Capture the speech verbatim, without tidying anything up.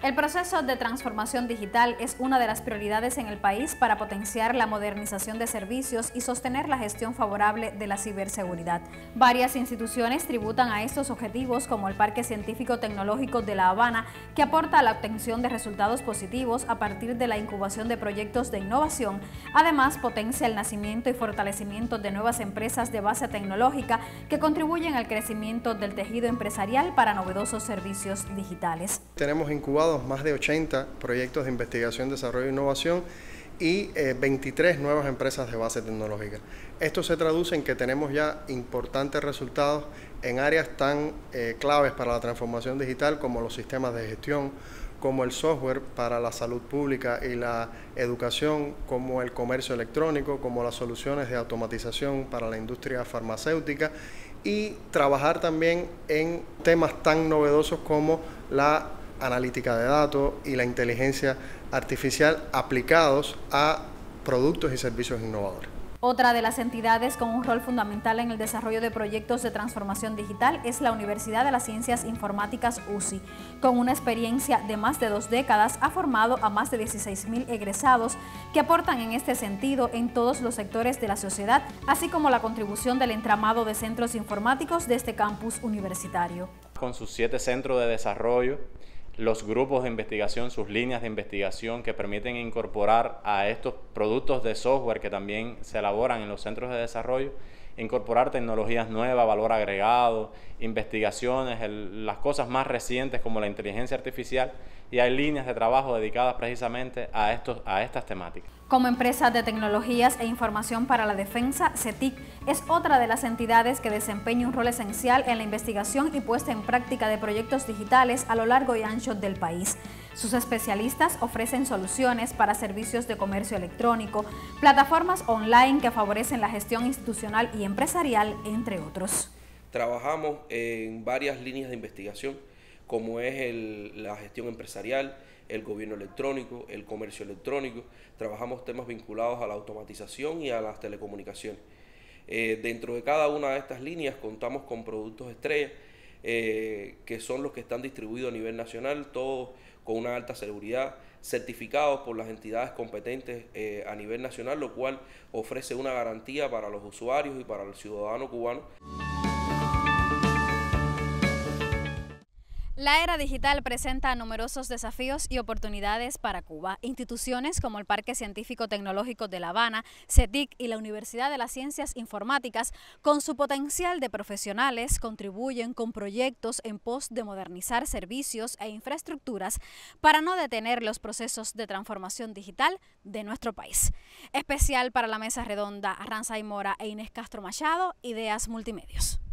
El proceso de transformación digital es una de las prioridades en el país para potenciar la modernización de servicios y sostener la gestión favorable de la ciberseguridad. Varias instituciones tributan a estos objetivos, como el Parque Científico Tecnológico de La Habana, que aporta a la obtención de resultados positivos a partir de la incubación de proyectos de innovación. Además, potencia el nacimiento y fortalecimiento de nuevas empresas de base tecnológica que contribuyen al crecimiento del tejido empresarial para novedosos servicios digitales. Tenemos incubados más de ochenta proyectos de investigación, desarrollo e innovación y eh, veintitrés nuevas empresas de base tecnológica. Esto se traduce en que tenemos ya importantes resultados en áreas tan eh, claves para la transformación digital como los sistemas de gestión, como el software para la salud pública y la educación, como el comercio electrónico, como las soluciones de automatización para la industria farmacéutica, y trabajar también en temas tan novedosos como la analítica de datos y la inteligencia artificial aplicados a productos y servicios innovadores. Otra de las entidades con un rol fundamental en el desarrollo de proyectos de transformación digital es la Universidad de las Ciencias Informáticas U C I. Con una experiencia de más de dos décadas, ha formado a más de dieciséis mil egresados que aportan en este sentido en todos los sectores de la sociedad, así como la contribución del entramado de centros informáticos de este campus universitario. Con sus siete centros de desarrollo, los grupos de investigación, sus líneas de investigación que permiten incorporar a estos productos de software que también se elaboran en los centros de desarrollo, incorporar tecnologías nuevas, valor agregado, investigaciones, el, las cosas más recientes como la inteligencia artificial, y hay líneas de trabajo dedicadas precisamente a, estos, a estas temáticas. Como empresa de tecnologías e información para la defensa, CETIC es otra de las entidades que desempeña un rol esencial en la investigación y puesta en práctica de proyectos digitales a lo largo y ancho del país. Sus especialistas ofrecen soluciones para servicios de comercio electrónico, plataformas online que favorecen la gestión institucional y empresarial, entre otros. Trabajamos en varias líneas de investigación, como es el, la gestión empresarial, el gobierno electrónico, el comercio electrónico. Trabajamos temas vinculados a la automatización y a las telecomunicaciones. Eh, dentro de cada una de estas líneas contamos con productos estrella, eh, que son los que están distribuidos a nivel nacional, todos con una alta seguridad, certificados por las entidades competentes eh, a nivel nacional, lo cual ofrece una garantía para los usuarios y para el ciudadano cubano. La era digital presenta numerosos desafíos y oportunidades para Cuba. Instituciones como el Parque Científico Tecnológico de La Habana, CETIC y la Universidad de las Ciencias Informáticas, con su potencial de profesionales, contribuyen con proyectos en pos de modernizar servicios e infraestructuras para no detener los procesos de transformación digital de nuestro país. Especial para la Mesa Redonda, Ranzay Mora e Inés Castro Machado, Ideas Multimedios.